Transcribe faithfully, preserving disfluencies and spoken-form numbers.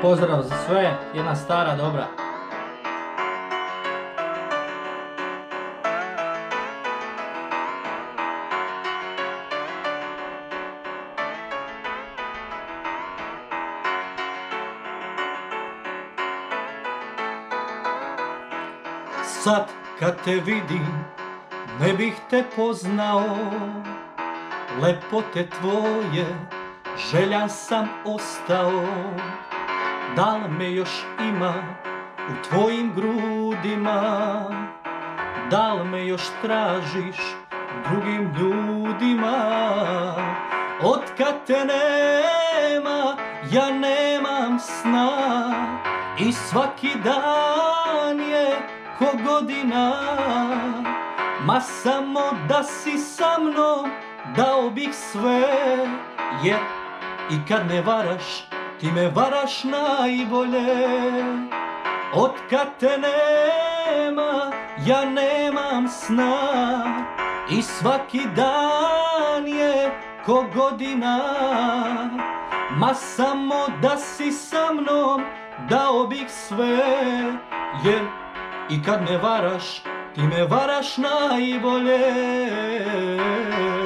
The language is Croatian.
Pozdrav za sve, jedna stara dobra. Sad kad te vidim, ne bih te poznao, lepote tvoje, željan sam ostao. Da li me još ima u tvojim grudima, da li me još tražiš u drugim ljudima? Otkad te nema, ja nemam sna i svaki dan je ko godina. Ma samo da si sa mnom, dao bih sve, jer i kad me varaš, ti me varaš najbolje. Otkad te nema, ja nemam sna i svaki dan je ko godina. Ma samo da si sa mnom, dao bih sve, jer i kad me varaš, ti me varaš najbolje.